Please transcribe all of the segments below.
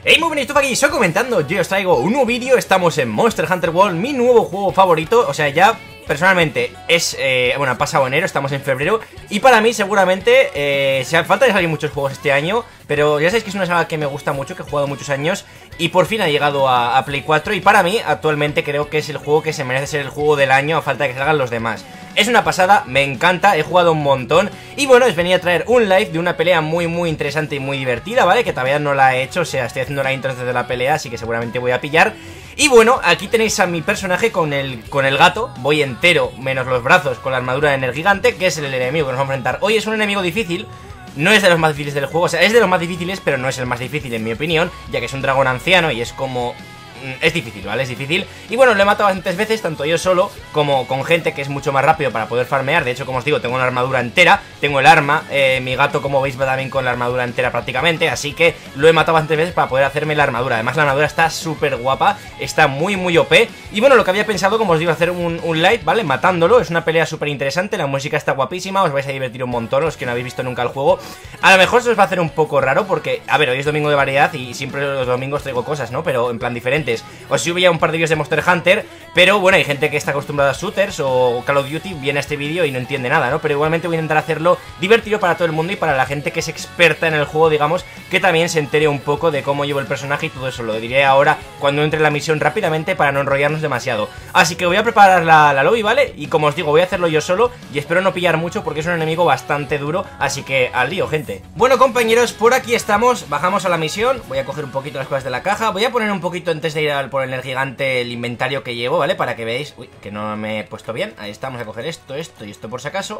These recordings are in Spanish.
Hey, muy buenas, aquí soy comentando, yo os traigo un nuevo vídeo, estamos en Monster Hunter World, mi nuevo juego favorito, o sea, ya personalmente es, bueno, ha pasado enero, estamos en febrero, y para mí seguramente, falta de salir muchos juegos este año, pero ya sabéis que es una saga que me gusta mucho, que he jugado muchos años, y por fin ha llegado a Play 4, y para mí, actualmente creo que es el juego que se merece ser el juego del año, a falta de que salgan los demás. Es una pasada, me encanta, he jugado un montón. Y bueno, os venía a traer un live de una pelea muy interesante y muy divertida, ¿vale? Que todavía no la he hecho, o sea, estoy haciendo la intro desde la pelea, así que seguramente voy a pillar. Y bueno, aquí tenéis a mi personaje con el gato. Voy entero, menos los brazos, con la armadura de Energigante, que es el enemigo que nos vamos a enfrentar. Hoy es un enemigo difícil. No es de los más difíciles del juego, o sea, es de los más difíciles, pero no es el más difícil en mi opinión, ya que es un dragón anciano y es como... es difícil, ¿vale? Es difícil. Y bueno, lo he matado bastantes veces, tanto yo solo como con gente que es mucho más rápido para poder farmear. De hecho, como os digo, tengo una armadura entera, tengo el arma, mi gato, como veis, va también con la armadura entera prácticamente. Así que lo he matado bastantes veces para poder hacerme la armadura. Además, la armadura está súper guapa, está muy OP. Y bueno, lo que había pensado, como os digo, hacer un live, ¿vale? Matándolo, es una pelea súper interesante, la música está guapísima, os vais a divertir un montón, los que no habéis visto nunca el juego. A lo mejor se os va a hacer un poco raro porque, a ver, hoy es domingo de variedad y siempre los domingos traigo cosas, ¿no? Pero en plan diferentes. Os subí un par de vídeos de Monster Hunter, pero bueno, hay gente que está acostumbrada a shooters o Call of Duty, viene a este vídeo y no entiende nada, ¿no? Pero igualmente voy a intentar hacerlo divertido para todo el mundo y para la gente que es experta en el juego, digamos, que también se entere un poco de cómo llevo el personaje y todo eso. Lo diré ahora cuando entre en la misión rápidamente para no enrollarnos demasiado. Así que voy a preparar la lobby, ¿vale? Y como os digo, voy a hacerlo yo solo y espero no pillar mucho porque es un enemigo bastante duro, así que al lío, gente. Bueno, compañeros, por aquí estamos, bajamos a la misión. Voy a coger un poquito las cosas de la caja, voy a poner un poquito antes de ir por el Energigante el inventario que llevo, ¿vale? Para que veáis, uy, que no me he puesto bien. Ahí está, vamos a coger esto y esto por si acaso.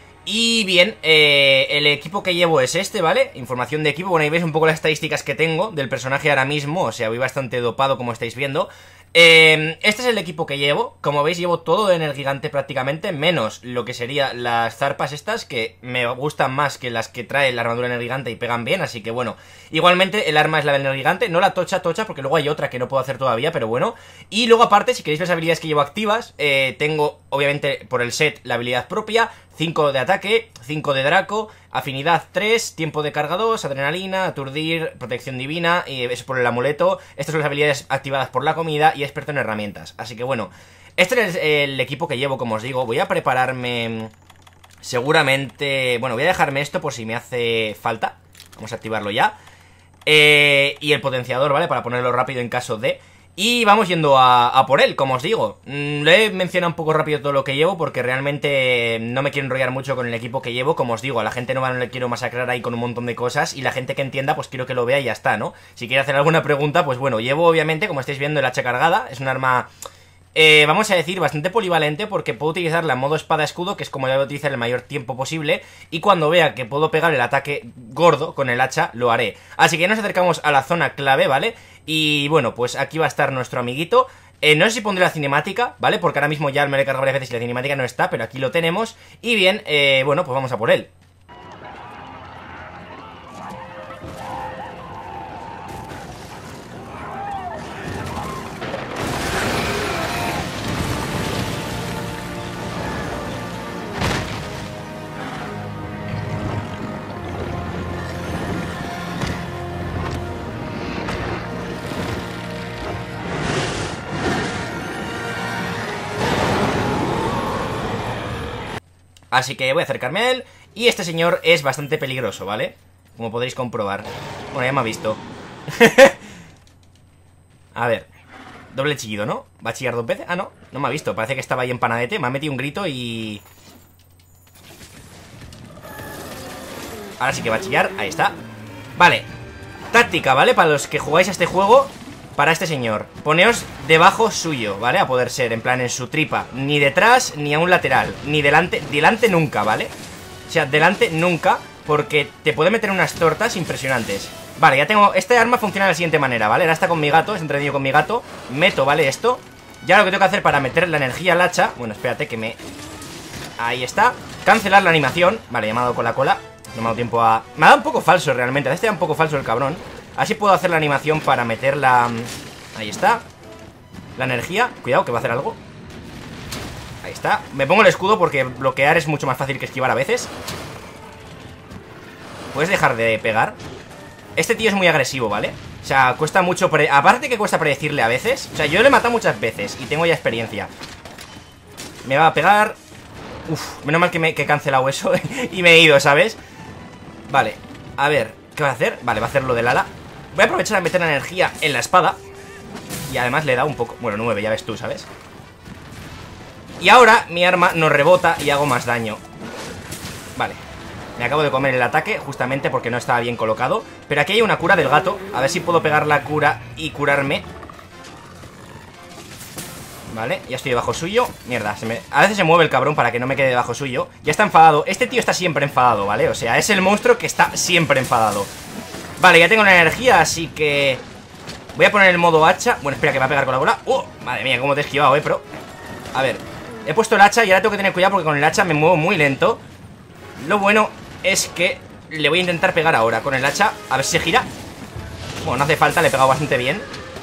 Y bien, el equipo que llevo es este, ¿vale? Información de equipo, bueno, ahí veis un poco las estadísticas que tengo del personaje ahora mismo, o sea, voy bastante dopado como estáis viendo. Este es el equipo que llevo, como veis llevo todo de Energigante prácticamente, menos lo que sería las zarpas estas, que me gustan más que las que trae la armadura Energigante y pegan bien, así que bueno. Igualmente el arma es la del Energigante, no la tocha, porque luego hay otra que no puedo hacer todavía, pero bueno. Y luego aparte, si queréis ver las habilidades que llevo activas, tengo obviamente por el set la habilidad propia, 5 de ataque, 5 de Draco, afinidad 3, tiempo de carga 2, adrenalina, aturdir, protección divina, y es por el amuleto. Estas son las habilidades activadas por la comida y experto en herramientas. Así que bueno, este es el equipo que llevo, como os digo. Voy a prepararme seguramente... Bueno, voy a dejarme esto por si me hace falta. Vamos a activarlo ya. Y el potenciador, ¿vale? Para ponerlo rápido en caso de... Y vamos yendo a por él, como os digo. Le he mencionado un poco rápido todo lo que llevo porque realmente no me quiero enrollar mucho con el equipo que llevo. Como os digo, a la gente nueva no le quiero masacrar ahí con un montón de cosas. Y la gente que entienda, pues quiero que lo vea y ya está, ¿no? Si quiere hacer alguna pregunta, pues bueno, llevo obviamente, como estáis viendo, el hacha cargada. Es un arma... vamos a decir, bastante polivalente porque puedo utilizarla en modo espada-escudo, que es como la voy a utilizar el mayor tiempo posible, y cuando vea que puedo pegar el ataque gordo con el hacha, lo haré. Así que nos acercamos a la zona clave, ¿vale? Y bueno, pues aquí va a estar nuestro amiguito. No sé si pondré la cinemática, ¿vale? Porque ahora mismo ya me lo he cargado varias veces y la cinemática no está, pero aquí lo tenemos. Y bien, bueno, pues vamos a por él. Así que voy a acercarme a él. Y este señor es bastante peligroso, ¿vale? Como podréis comprobar. Bueno, ya me ha visto. A ver. Doble chillido, ¿no? ¿Va a chillar dos veces? Ah, no, no me ha visto. Parece que estaba ahí en panadete. Me ha metido un grito y... Ahora sí que va a chillar. Ahí está. Vale. Táctica, ¿vale? Para los que jugáis a este juego... Para este señor, poneos debajo suyo, ¿vale? A poder ser, en plan en su tripa. Ni detrás, ni a un lateral. Ni delante, delante nunca, ¿vale? O sea, delante nunca, porque te puede meter unas tortas impresionantes. Vale, ya tengo, este arma funciona de la siguiente manera, ¿vale? Ahora está con mi gato, es entretenido con mi gato. Meto, ¿vale? Esto. Ya lo que tengo que hacer para meter la energía al hacha. Bueno, espérate que me... Ahí está. Cancelar la animación. Vale, ya me ha dado con la cola. No me ha dado tiempo a... Me ha dado un poco falso realmente, a veces te da un poco falso el cabrón. Así puedo hacer la animación para meter la... Ahí está. La energía. Cuidado, que va a hacer algo. Ahí está. Me pongo el escudo porque bloquear es mucho más fácil que esquivar a veces. ¿Puedes dejar de pegar? Este tío es muy agresivo, ¿vale? O sea, cuesta mucho... Aparte que cuesta predecirle a veces. O sea, yo le he matado muchas veces y tengo ya experiencia. Me va a pegar... Uf, menos mal que he cancelado eso y me he ido, ¿sabes? Vale, a ver, ¿qué va a hacer? Vale, va a hacer lo del ala. Voy a aprovechar a meter la energía en la espada. Y además le he dado un poco... Bueno, 9, ya ves tú, ¿sabes? Y ahora mi arma nos rebota y hago más daño. Vale, me acabo de comer el ataque justamente porque no estaba bien colocado. Pero aquí hay una cura del gato. A ver si puedo pegar la cura y curarme. Vale, ya estoy debajo suyo. Mierda, a veces se mueve el cabrón para que no me quede debajo suyo. Ya está enfadado, este tío está siempre enfadado, ¿vale? O sea, es el monstruo que está siempre enfadado. Vale, ya tengo la energía, así que... Voy a poner el modo hacha. Bueno, espera, que va a pegar con la bola. Madre mía, cómo te he esquivado, pero... A ver, he puesto el hacha y ahora tengo que tener cuidado porque con el hacha me muevo muy lento. Lo bueno es que le voy a intentar pegar ahora con el hacha. A ver si se gira. Bueno, no hace falta, le he pegado bastante bien.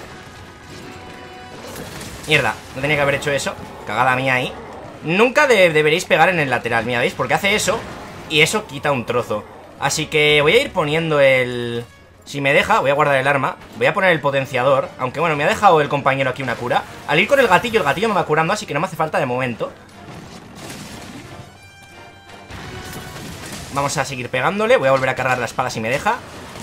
Mierda, no tenía que haber hecho eso. Cagada mía ahí. Nunca deberéis pegar en el lateral, mira, ¿veis? Porque hace eso y eso quita un trozo. Así que voy a ir poniendo el... Si me deja, voy a guardar el arma. Voy a poner el potenciador. Aunque bueno, me ha dejado el compañero aquí una cura. Al ir con el gatillo me va curando, así que no me hace falta de momento. Vamos a seguir pegándole. Voy a volver a cargar la espada si me deja.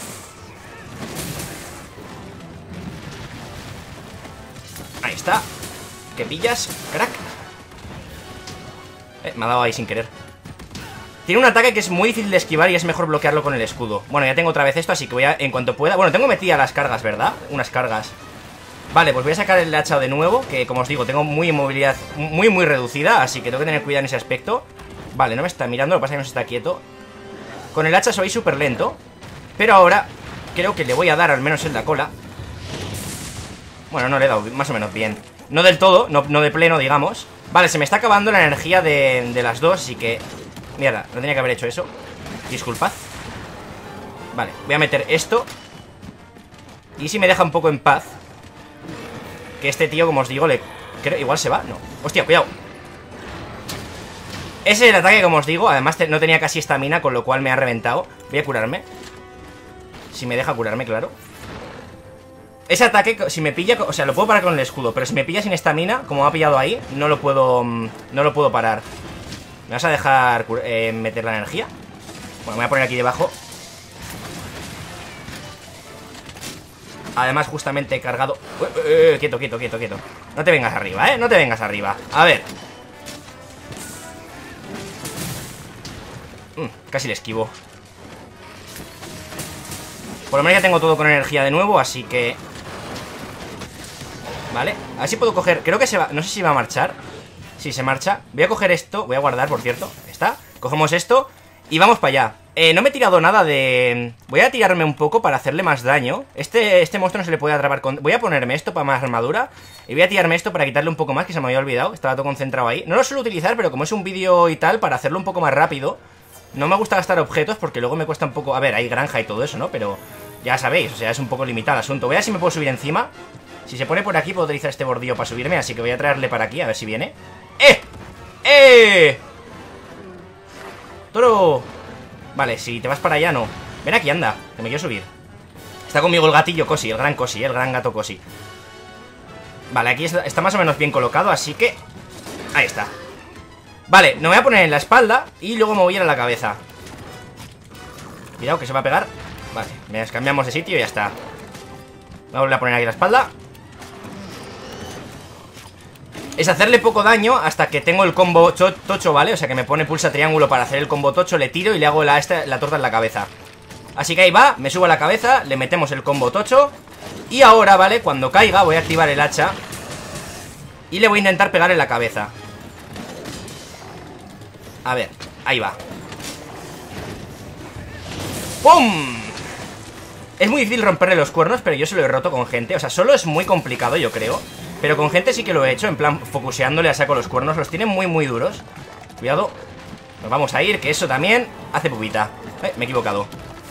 Ahí está. ¿Qué pillas? Crack. Me ha dado ahí sin querer. Tiene un ataque que es muy difícil de esquivar y es mejor bloquearlo con el escudo. Bueno, ya tengo otra vez esto, así que voy a, en cuanto pueda... Bueno, tengo metidas las cargas, ¿verdad? Unas cargas. Vale, pues voy a sacar el hacha de nuevo, que como os digo, tengo muy movilidad muy reducida, así que tengo que tener cuidado en ese aspecto. Vale, no me está mirando, lo que pasa es que no se está quieto. Con el hacha soy súper lento, pero ahora creo que le voy a dar al menos en la cola. Bueno, no le he dado más o menos bien. No del todo, no de pleno, digamos. Vale, se me está acabando la energía de las dos, así que... Mierda, no tenía que haber hecho eso. Disculpad. Vale, voy a meter esto. Y si me deja un poco en paz. Que este tío, como os digo, creo, igual se va, no. Hostia, cuidado. Ese es el ataque, como os digo. Además no tenía casi estamina, con lo cual me ha reventado. Voy a curarme. Si me deja curarme, claro. Ese ataque, si me pilla, o sea, lo puedo parar con el escudo. Pero si me pilla sin estamina, como me ha pillado ahí, no lo puedo parar. ¿Me vas a dejar meter la energía? Bueno, me voy a poner aquí debajo. Además, justamente he cargado... Quieto. No te vengas arriba, no te vengas arriba. A ver. Casi le esquivo. Por lo menos ya tengo todo con energía de nuevo, así que... Vale, a ver si puedo coger... Creo que se va... No sé si va a marchar. Sí, se marcha. Voy a coger esto. Voy a guardar, por cierto. Está. Cogemos esto y vamos para allá. No me he tirado nada de... Voy a tirarme un poco para hacerle más daño. Este monstruo no se le puede atrapar con... Voy a ponerme esto para más armadura. Y voy a tirarme esto para quitarle un poco más, que se me había olvidado. Estaba todo concentrado ahí. No lo suelo utilizar, pero como es un vídeo y tal, para hacerlo un poco más rápido. No me gusta gastar objetos porque luego me cuesta un poco... A ver, hay granja y todo eso, ¿no? Pero ya sabéis, o sea, es un poco limitado el asunto. Voy a ver si me puedo subir encima. Si se pone por aquí puedo utilizar este bordillo para subirme. Así que voy a traerle para aquí, a ver si viene. ¡Eh! ¡Toro! Vale, si te vas para allá, no. Ven aquí, anda, que me quiero subir. Está conmigo el gatillo Cosi, el gran Cosi, el gran gato Cosi. Vale, aquí está más o menos bien colocado, así que... Ahí está. Vale, me voy a poner en la espalda y luego me voy a ir a la cabeza. Cuidado, que se va a pegar. Vale, me cambiamos de sitio y ya está. Voy a volver a poner aquí la espalda. Es hacerle poco daño hasta que tengo el combo tocho, ¿vale? O sea que me pone pulsa triángulo para hacer el combo tocho. Le tiro y le hago la torta en la cabeza. Así que ahí va, me subo a la cabeza. Le metemos el combo tocho. Y ahora, ¿vale? Cuando caiga voy a activar el hacha y le voy a intentar pegar en la cabeza. A ver, ahí va. ¡Pum! Es muy difícil romperle los cuernos, pero yo se lo he roto con gente. O sea, solo es muy complicado, yo creo. Pero con gente sí que lo he hecho, en plan, focuseándole a saco los cuernos. Los tienen muy duros. Cuidado. Nos vamos a ir, que eso también hace pupita. Me he equivocado.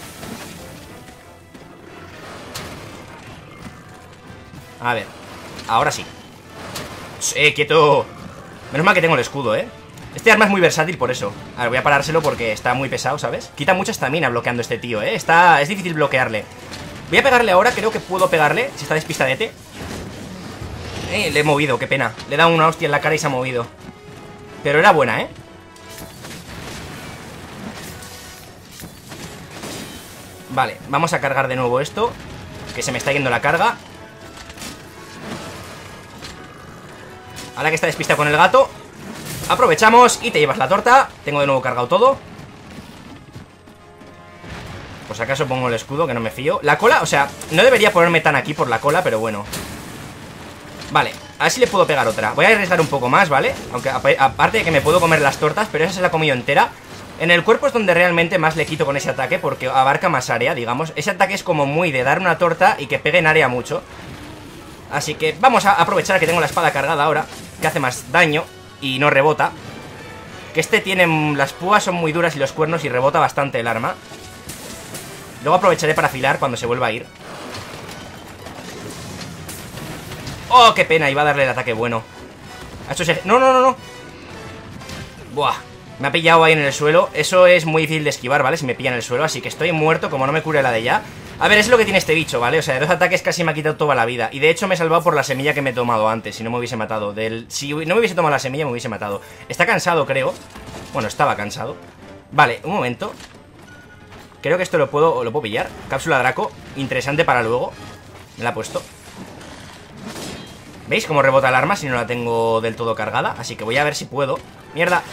A ver, ahora sí. Quieto. Menos mal que tengo el escudo, Este arma es muy versátil por eso. A ver, voy a parárselo porque está muy pesado, ¿sabes? Quita mucha estamina bloqueando este tío, Es difícil bloquearle. Voy a pegarle ahora, creo que puedo pegarle. Si está despistadete. Le he movido, qué pena. Le he dado una hostia en la cara y se ha movido. Pero era buena, ¿eh? Vale, vamos a cargar de nuevo esto. Que se me está yendo la carga. Ahora que está despistado con el gato, aprovechamos y te llevas la torta. Tengo de nuevo cargado todo. Pues acaso pongo el escudo, que no me fío. La cola, o sea, no debería ponerme tan aquí por la cola, pero bueno. Vale, a ver si le puedo pegar otra. Voy a arriesgar un poco más, ¿vale? Aunque aparte de que me puedo comer las tortas, pero esa se la he comido entera. En el cuerpo es donde realmente más le quito con ese ataque, porque abarca más área, digamos. Ese ataque es como muy de dar una torta y que pegue en área mucho. Así que vamos a aprovechar que tengo la espada cargada ahora, que hace más daño y no rebota. Que este tiene... las púas son muy duras y los cuernos y rebota bastante el arma. Luego aprovecharé para afilar cuando se vuelva a ir. ¡Oh, qué pena! Iba a darle el ataque bueno. No, no, no, no. Buah. Me ha pillado ahí en el suelo. Eso es muy difícil de esquivar, ¿vale? Si me pilla en el suelo. Así que estoy muerto como no me cure la de ya. A ver, es lo que tiene este bicho, ¿vale? O sea, de 2 ataques casi me ha quitado toda la vida. Y de hecho me he salvado por la semilla que me he tomado antes. Si no me hubiese matado. Si no me hubiese tomado la semilla, me hubiese matado. Está cansado, creo. Bueno, estaba cansado. Vale, un momento. Creo que esto lo puedo pillar. Cápsula Draco, interesante para luego. Me la he puesto. ¿Veis cómo rebota el arma si no la tengo del todo cargada? Así que voy a ver si puedo. ¡Mierda!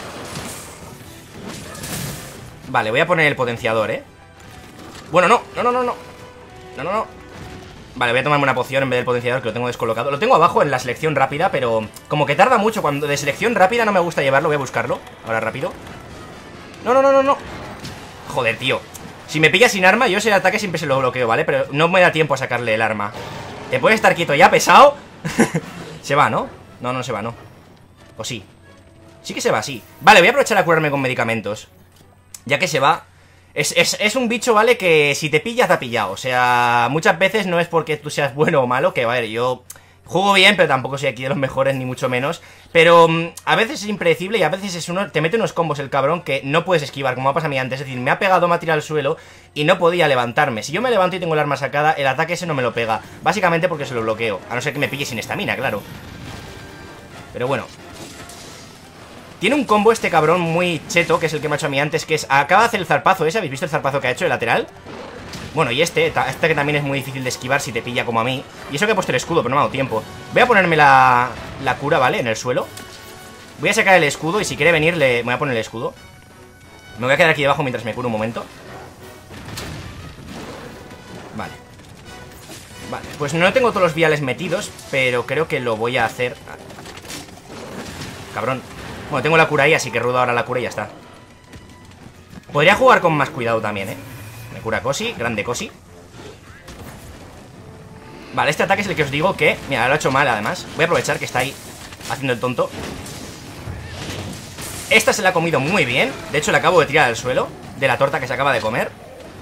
Vale, voy a poner el potenciador, ¿eh? Bueno, no, no, no, no, no. No, no, no. Vale, voy a tomarme una poción en vez del potenciador, que lo tengo descolocado. Lo tengo abajo en la selección rápida, pero como que tarda mucho. Cuando de selección rápida no me gusta llevarlo. Voy a buscarlo, ahora rápido. No, no, no, no, no. Joder, tío. Si me pilla sin arma, yo ese ataque siempre se lo bloqueo, ¿vale? Pero no me da tiempo a sacarle el arma. ¿Te puedes estar quieto ya, pesado? Se va, ¿no? No, no se va, ¿no? ¿O sí? Sí que se va, sí. Vale, voy a aprovechar a curarme con medicamentos. Ya que se va. Es un bicho, ¿vale? Que si te pilla, te ha pillado. O sea, muchas veces no es porque tú seas bueno o malo. Que, a ver, yo juego bien, pero tampoco soy aquí de los mejores, ni mucho menos. Pero a veces es impredecible y a veces te mete unos combos el cabrón que no puedes esquivar, como me ha pasado a mí antes. Es decir, me ha pegado, me ha tirado al suelo y no podía levantarme. Si yo me levanto y tengo el arma sacada, el ataque ese no me lo pega. Básicamente porque se lo bloqueo. A no ser que me pille sin estamina, claro. Pero bueno. Tiene un combo este cabrón muy cheto, que es el que me ha hecho a mí antes, que es... Acaba de hacer el zarpazo ese, ¿habéis visto el zarpazo que ha hecho, el lateral? Bueno, y este que también es muy difícil de esquivar si te pilla como a mí. Y eso que he puesto el escudo, pero no me ha dado tiempo. Voy a ponerme la cura, ¿vale? En el suelo. Voy a sacar el escudo y si quiere venir me voy a poner el escudo. Me voy a quedar aquí debajo mientras me curo un momento. Vale. Vale, pues no tengo todos los viales metidos, pero creo que lo voy a hacer. Cabrón. Bueno, tengo la cura ahí, así que rudo ahora la cura y ya está. Podría jugar con más cuidado también, ¿eh? Me cura Cosi, grande Cosi. Vale, este ataque es el que os digo que... Mira, lo ha hecho mal además. Voy a aprovechar que está ahí haciendo el tonto. Esta se la ha comido muy bien. De hecho, la acabo de tirar al suelo de la torta que se acaba de comer.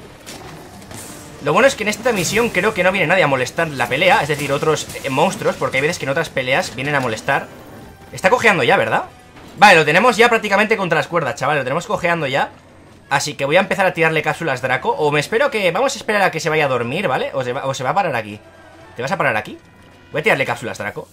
Lo bueno es que en esta misión creo que no viene nadie a molestar la pelea. Es decir, otros monstruos, porque hay veces que en otras peleas vienen a molestar. Está cojeando ya, ¿verdad? Vale, lo tenemos ya prácticamente contra las cuerdas, chavales. Lo tenemos cojeando ya. Así que voy a empezar a tirarle cápsulas Draco. O me espero que... Vamos a esperar a que se vaya a dormir, ¿vale? O se va a parar aquí. ¿Te vas a parar aquí? Voy a tirarle cápsulas Draco.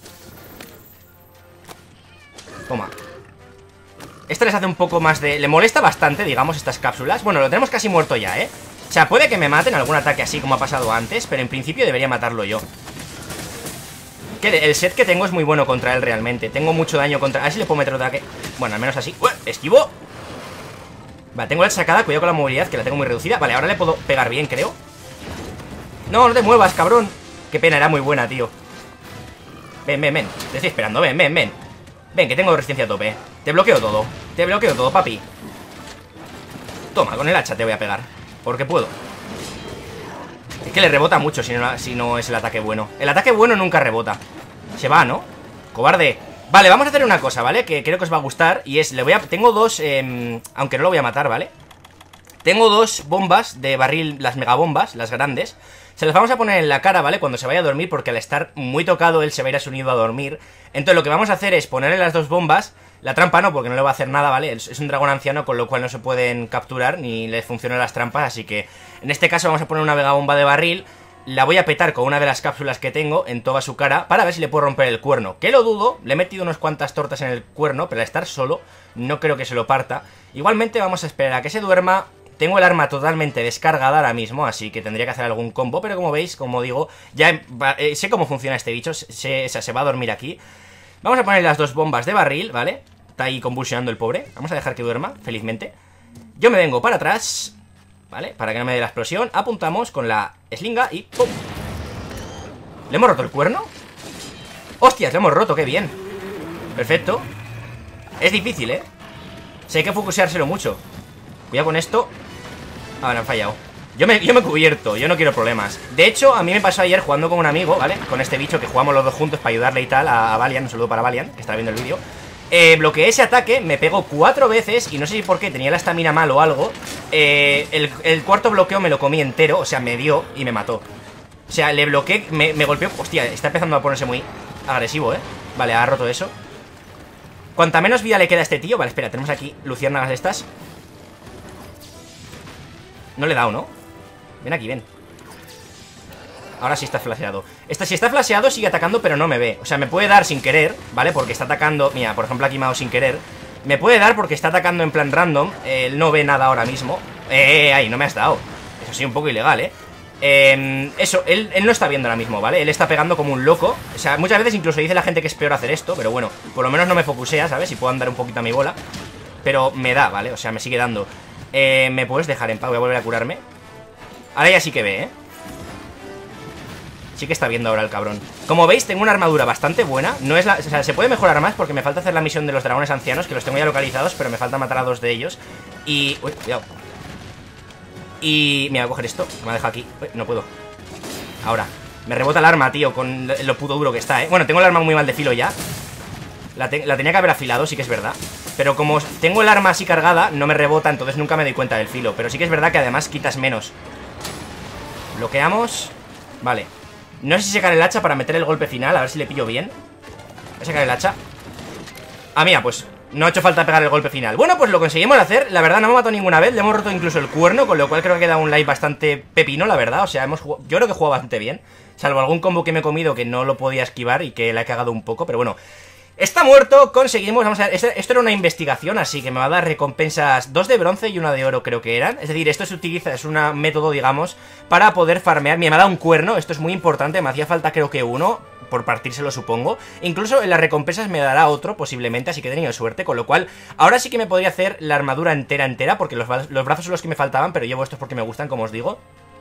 Toma. Esta les hace un poco más de... Le molesta bastante, digamos, estas cápsulas. Bueno, lo tenemos casi muerto ya, ¿eh? O sea, puede que me maten algún ataque así como ha pasado antes, pero en principio debería matarlo yo. Que el set que tengo es muy bueno contra él realmente. Tengo mucho daño contra... A ver si le puedo meter otro ataque. Bueno, al menos así. Esquivo. Vale, tengo la sacada. Cuidado con la movilidad, que la tengo muy reducida. Vale, ahora le puedo pegar bien, creo. No, no te muevas, cabrón. Qué pena, era muy buena, tío. Ven, ven, ven. Te estoy esperando, ven, ven, ven. Ven, que tengo resistencia a tope. Te bloqueo todo. Te bloqueo todo, papi. Toma, con el hacha te voy a pegar. Porque puedo. Es que le rebota mucho si no es el ataque bueno. El ataque bueno nunca rebota. Se va, ¿no? Cobarde. Vale, vamos a hacer una cosa, ¿vale? Que creo que os va a gustar. Y es, tengo dos, aunque no lo voy a matar, ¿vale? Tengo dos bombas de barril, las megabombas, las grandes. Se las vamos a poner en la cara, ¿vale? Cuando se vaya a dormir, porque al estar muy tocado él se va a ir a su nido a dormir. Entonces lo que vamos a hacer es ponerle las dos bombas. La trampa no, porque no le va a hacer nada, ¿vale? Es un dragón anciano, con lo cual no se pueden capturar ni les funcionan las trampas. Así que en este caso vamos a poner una megabomba de barril. la voy a petar con una de las cápsulas que tengo en toda su cara para ver si le puedo romper el cuerno. Que lo dudo, le he metido unas cuantas tortas en el cuerno, pero al estar solo no creo que se lo parta. Igualmente vamos a esperar a que se duerma. Tengo el arma totalmente descargada ahora mismo, así que tendría que hacer algún combo, pero como veis, como digo, ya sé cómo funciona este bicho, se va a dormir aquí. Vamos a poner las 2 bombas de barril, ¿vale? Está ahí convulsionando el pobre. Vamos a dejar que duerma, felizmente. Yo me vengo para atrás, ¿vale? Para que no me dé la explosión. Apuntamos con la slinga y ¡pum! ¿Le hemos roto el cuerno? ¡Hostias! Le hemos roto, qué bien. Perfecto. Es difícil, ¿eh? Sí, hay que focuseárselo mucho. Cuidado con esto. Ah, no, han fallado. Yo me he cubierto, yo no quiero problemas. De hecho, a mí me pasó ayer jugando con un amigo, ¿vale? Con este bicho que jugamos los dos juntos para ayudarle y tal a Valiant. Un saludo para Valiant, que está viendo el vídeo. Bloqueé ese ataque, me pegó 4 veces y no sé si por qué, tenía la estamina mal o algo. El cuarto bloqueo me lo comí entero, o sea, me dio y me mató. O sea, le bloqueé, me golpeó. Hostia, está empezando a ponerse muy agresivo, ¿eh? Vale, ha roto eso. Cuanta menos vida le queda a este tío. Vale, espera, tenemos aquí luciérnagas estas. No le he dado, ¿no? Ven aquí, ven. Ahora sí está flasheado. Si está flasheado sigue atacando pero no me ve. O sea, me puede dar sin querer, ¿vale? Porque está atacando. Mira, por ejemplo aquí me ha dado sin querer. Me puede dar porque está atacando en plan random. Él no ve nada ahora mismo. Ahí, no me has dado. Eso sí, un poco ilegal, ¿eh? Eso, él no está viendo ahora mismo, ¿vale? Él está pegando como un loco. O sea, muchas veces incluso dice la gente que es peor hacer esto. Pero bueno, por lo menos no me focusea, ¿sabes? Y puedo andar un poquito a mi bola. Pero me da, ¿vale? O sea, me sigue dando. ¿Me puedes dejar en paz? Voy a volver a curarme. Ahora ya sí que ve, ¿eh? Sí que está viendo ahora el cabrón. Como veis, tengo una armadura bastante buena. No es la... O sea, se puede mejorar más porque me falta hacer la misión de los dragones ancianos, que los tengo ya localizados, pero me falta matar a 2 de ellos. Y... Uy, cuidado. Y... Me voy a coger esto, me ha dejado aquí. Uy, no puedo. Ahora. Me rebota el arma, tío, con lo puto duro que está, ¿eh? Bueno, tengo el arma muy mal de filo ya. La tenía que haber afilado, sí que es verdad. Pero como tengo el arma así cargada, no me rebota, entonces nunca me doy cuenta del filo. Pero sí que es verdad que además quitas menos. Bloqueamos. Vale. No sé si sacar el hacha para meter el golpe final. A ver si le pillo bien. Voy a sacar el hacha. Ah, mira, pues no ha hecho falta pegar el golpe final. Bueno, pues lo conseguimos hacer. La verdad no me ha matado ninguna vez. Le hemos roto incluso el cuerno, con lo cual creo que queda un live bastante pepino, la verdad. O sea, yo creo que he jugado bastante bien. Salvo algún combo que me he comido que no lo podía esquivar y que la he cagado un poco, pero bueno. Está muerto, conseguimos, vamos a ver, esto era una investigación, así que me va a dar recompensas 2 de bronce y 1 de oro creo que eran. Es decir, esto se utiliza, es un método, digamos, para poder farmear. Mira, me ha dado un cuerno, esto es muy importante, me hacía falta creo que 1, por partírselo supongo. Incluso en las recompensas me dará otro, posiblemente, así que he tenido suerte, con lo cual, ahora sí que me podría hacer la armadura entera, porque los brazos son los que me faltaban, pero llevo estos porque me gustan, como os digo.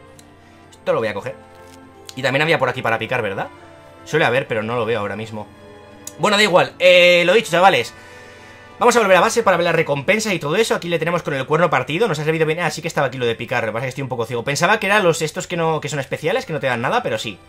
Esto lo voy a coger. Y también había por aquí para picar, ¿verdad? Suele haber, pero no lo veo ahora mismo. Bueno, da igual, lo dicho, chavales. Vamos a volver a base para ver las recompensas y todo eso. Aquí le tenemos con el cuerno partido, nos ha servido bien. Ah, sí que estaba aquí lo de picar, lo que pasa es que estoy un poco ciego. Pensaba que eran los estos que son especiales, que no te dan nada, pero sí.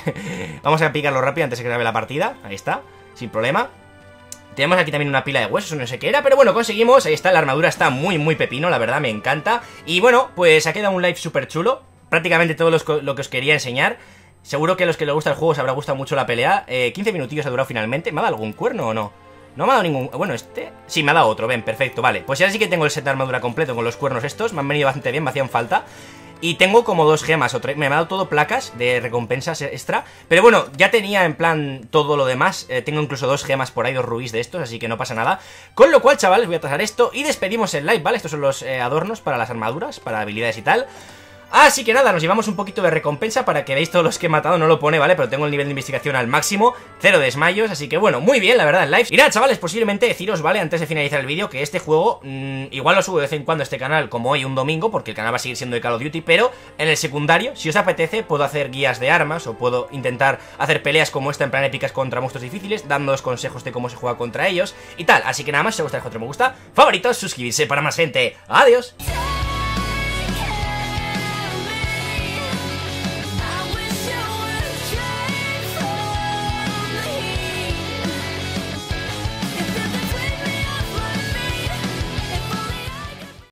Vamos a picarlo rápido antes de que acabe la partida. Ahí está, sin problema. Tenemos aquí también una pila de huesos, no sé qué era, pero bueno, conseguimos. Ahí está, la armadura está muy pepino, la verdad, me encanta. Y bueno, pues ha quedado un live súper chulo. Prácticamente todo lo que os quería enseñar. Seguro que a los que les gusta el juego os habrá gustado mucho la pelea. 15 minutillos ha durado finalmente. ¿Me ha dado algún cuerno o no? No me ha dado ningún... Bueno, este... Sí, me ha dado otro, ven, perfecto, vale. Pues ya sí que tengo el set de armadura completo con los cuernos estos. Me han venido bastante bien, me hacían falta. Y tengo como 2 gemas o 3. Me ha dado todo placas de recompensas extra. Pero bueno, ya tenía en plan todo lo demás. Tengo incluso 2 gemas por ahí, 2 rubíes de estos, así que no pasa nada. Con lo cual, chavales, voy a tasar esto y despedimos el live, ¿vale? Estos son los adornos para las armaduras, para habilidades y tal. Así que nada, nos llevamos un poquito de recompensa para que veáis todos los que he matado, no lo pone, ¿vale? Pero tengo el nivel de investigación al máximo, 0 desmayos, así que bueno, muy bien, la verdad, en live. Y nada, chavales, posiblemente deciros, ¿vale? Antes de finalizar el vídeo, que este juego, igual lo subo de vez en cuando a este canal, como hoy, un domingo, porque el canal va a seguir siendo de Call of Duty, pero en el secundario, si os apetece, puedo hacer guías de armas, o puedo intentar hacer peleas como esta, en plan épicas contra monstruos difíciles, dándoos consejos de cómo se juega contra ellos, y tal. Así que nada más, si os gusta, dejo otro me gusta, favoritos, suscribirse para más gente. ¡Adiós!